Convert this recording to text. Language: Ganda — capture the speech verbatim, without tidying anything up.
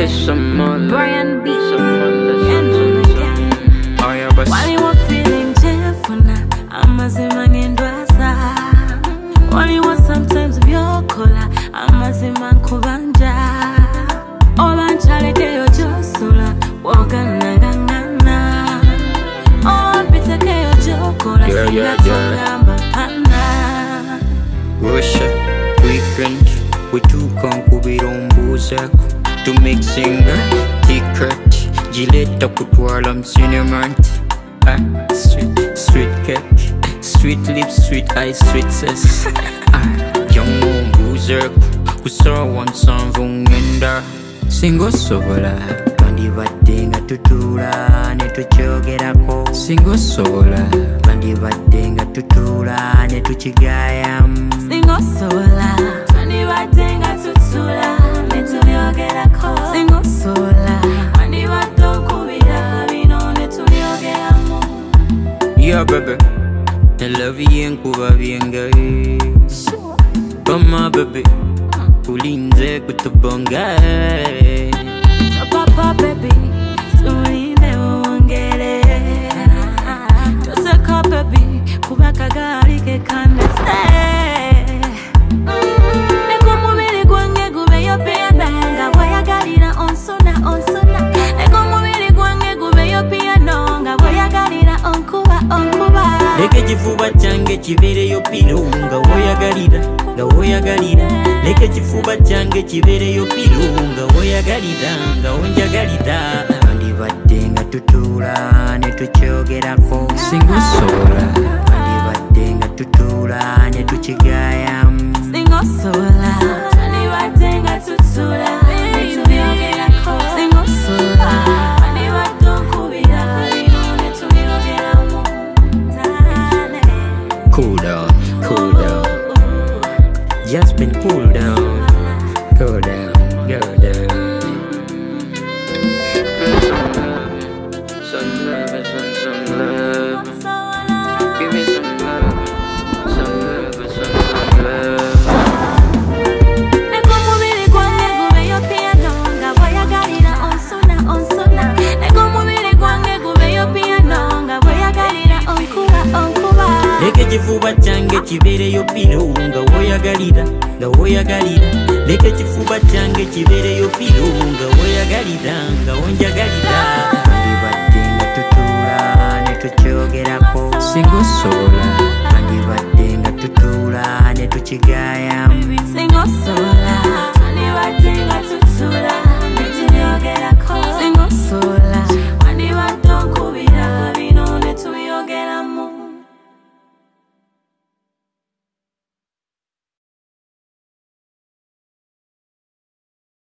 me some more love. Brian B. Some more love. Oh yeah, but while you were feeling cheerful now, I'm a man in Dwasa. While you were sometimes of your color, I'm a man Kubanja. All I'm trying to get your sola, walk on Nagana. Oh, I'm bitter, get your cola, yeah, yeah, yeah. Worship, weekend, we two come to be on Bozak. To make Singa, T-Kurt, Gillette, put Warlam cinnamon. Ah, sweet, sweet cake, sweet lips, sweet eyes, sweet says. Ah, young moon Bozak, who saw one song from Yenda. Singo sola, Bandi Batinga Tutula, Netu Chogerako. Singo sola, Bandi Batinga Tutula, Netu Chigayam. Singo sola, Bandi Batinga Tutula, Netu Chogerako. Singo sola, Bandi Batokubida, Vino Netu Chogeramo. Yeah, baby, I love you and Kuba Vienga. Come on, baby. Kulinze kutubonga Papa baby tulinde ongere Toseka baby kubaka gali ke kande stay Eko mubili gwange gube yo piano nga boyagalira onsona onsona Eko mubili gwange gube yo piano nga boyagalira onkuba onkuba Leke chifuba change chibere yo pilo nga boyagalira nga boyagalira Leke chifuba change chibere yo pilo nga boyagalira nga onjagalira Bandi badenga tutula ne tuchogerako Singo sola Bandi badenga tutula ne tuchigayam Singo sola Bandi badenga tutula ne tuchogerako Singo sola Bandi batokubira bino ne tuchogeramo Cool down, cool down Just been cool down Go down, go down Some love, some, some love Give me some love Some love, some, some love Eko mubili gwange gube yo piano nga boyagalira onsona onsona Eko mubili gwange gube yo piano nga boyagalira onkuba onkuba Leke chifuba change chibere yo pilo nga boyagalira nga boyagalira Leke chifuba change chibere yo pilo nga boyagalira nga onjagalira Bandi badenga tutula ne tuchogerako Singo sola Bandi badenga tutula ne tuchigaya